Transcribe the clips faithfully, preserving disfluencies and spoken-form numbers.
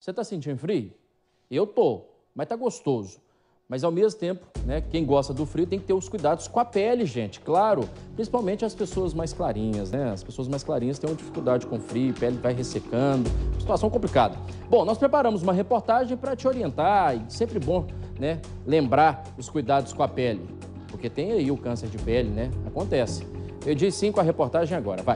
Você tá sentindo frio? Eu tô, mas tá gostoso. Mas ao mesmo tempo, né, quem gosta do frio tem que ter os cuidados com a pele, gente, claro. Principalmente as pessoas mais clarinhas, né? As pessoas mais clarinhas têm uma dificuldade com frio, a pele vai ressecando, situação complicada. Bom, nós preparamos uma reportagem para te orientar e sempre bom, né, lembrar os cuidados com a pele. Porque tem aí o câncer de pele, né? Acontece. Eu disse sim com a reportagem agora, vai.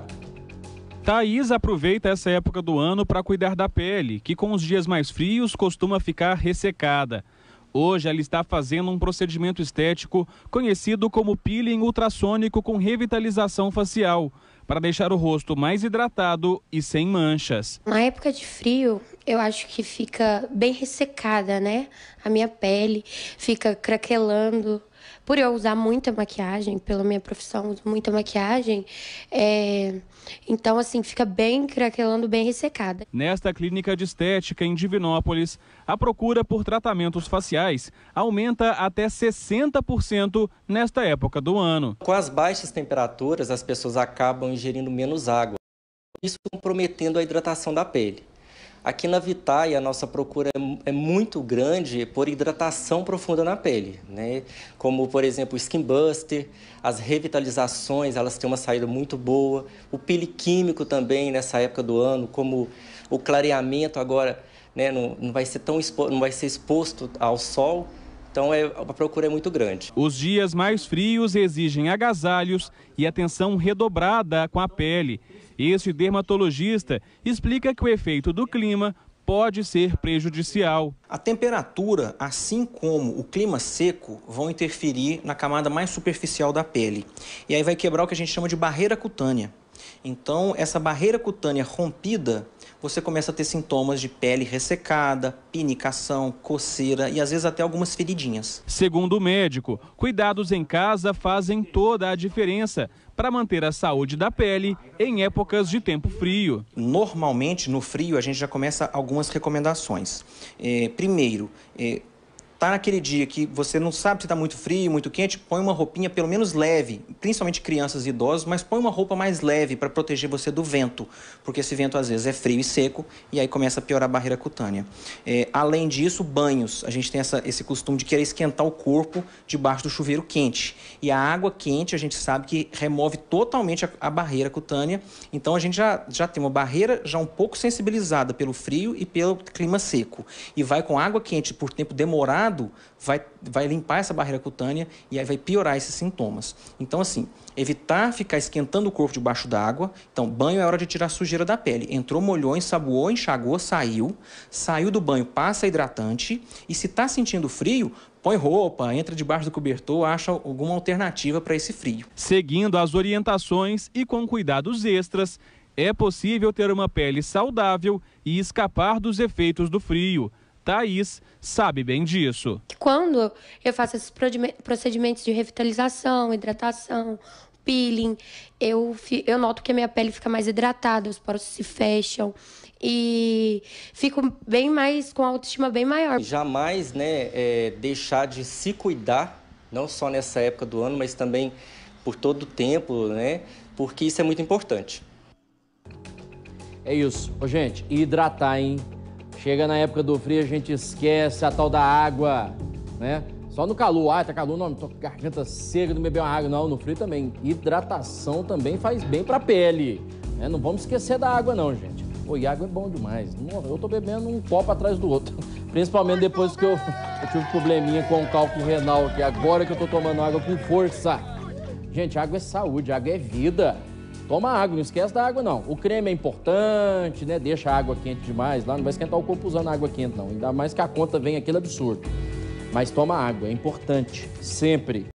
Thaís aproveita essa época do ano para cuidar da pele, que com os dias mais frios costuma ficar ressecada. Hoje ela está fazendo um procedimento estético conhecido como peeling ultrassônico com revitalização facial, para deixar o rosto mais hidratado e sem manchas. Na época de frio, eu acho que fica bem ressecada, né? A minha pele fica craquelando. Por eu usar muita maquiagem, pela minha profissão, uso muita maquiagem, é... então, assim, fica bem craquelando, bem ressecada. Nesta clínica de estética em Divinópolis, a procura por tratamentos faciais aumenta até sessenta por cento nesta época do ano. Com as baixas temperaturas, as pessoas acabam ingerindo menos água, isso comprometendo a hidratação da pele. Aqui na Vitae, a nossa procura é muito grande por hidratação profunda na pele, né? Como, por exemplo, o Skin Buster, as revitalizações, elas têm uma saída muito boa. O peeling químico também, nessa época do ano, como o clareamento agora, né, não, não vai ser tão expo, não vai ser exposto ao sol. Então, é, a procura é muito grande. Os dias mais frios exigem agasalhos e atenção redobrada com a pele. Este dermatologista explica que o efeito do clima pode ser prejudicial. A temperatura, assim como o clima seco, vão interferir na camada mais superficial da pele. E aí vai quebrar o que a gente chama de barreira cutânea. Então, essa barreira cutânea rompida, você começa a ter sintomas de pele ressecada, pinicação, coceira e às vezes até algumas feridinhas. Segundo o médico, cuidados em casa fazem toda a diferença para manter a saúde da pele em épocas de tempo frio. Normalmente, no frio, a gente já começa algumas recomendações. É, primeiro, é, tá naquele dia que você não sabe se está muito frio, muito quente, põe uma roupinha pelo menos leve, principalmente crianças e idosos, mas põe uma roupa mais leve para proteger você do vento, porque esse vento às vezes é frio e seco e aí começa a piorar a barreira cutânea. É, além disso, banhos. A gente tem essa, esse costume de querer esquentar o corpo debaixo do chuveiro quente. E a água quente a gente sabe que remove totalmente a, a barreira cutânea, então a gente já, já tem uma barreira já um pouco sensibilizada pelo frio e pelo clima seco. E vai com água quente por tempo demorado, Vai, vai limpar essa barreira cutânea e aí vai piorar esses sintomas. Então, assim, evitar ficar esquentando o corpo debaixo d'água. Então, banho é hora de tirar a sujeira da pele. Entrou, molhou, ensaboou, enxagou, saiu. Saiu do banho, passa hidratante. E se está sentindo frio, põe roupa, entra debaixo do cobertor, acha alguma alternativa para esse frio. Seguindo as orientações e com cuidados extras, é possível ter uma pele saudável e escapar dos efeitos do frio. Thaís sabe bem disso. Quando eu faço esses procedimentos de revitalização, hidratação, peeling, eu, eu noto que a minha pele fica mais hidratada, os poros se fecham e fico bem mais, com a autoestima bem maior. Jamais, né, é, deixar de se cuidar, não só nessa época do ano, mas também por todo o tempo, né, porque isso é muito importante. É isso. Ô, gente, hidratar, hein? Chega na época do frio, a gente esquece a tal da água, né? Só no calor, ah, tá calor, não, tô com garganta seca, não beber uma água, não. No frio também. Hidratação também faz bem pra pele, né? Não vamos esquecer da água, não, gente. Pô, e água é bom demais. Eu tô bebendo um copo atrás do outro. Principalmente depois que eu, eu tive probleminha com o cálculo renal, que agora que eu tô tomando água com força. Gente, água é saúde, água é vida. Toma água, não esquece da água, não. O creme é importante, né? Deixa a água quente demais lá, não vai esquentar o corpo usando água quente, não. Ainda mais que a conta vem aquele absurdo. Mas toma água, é importante, sempre.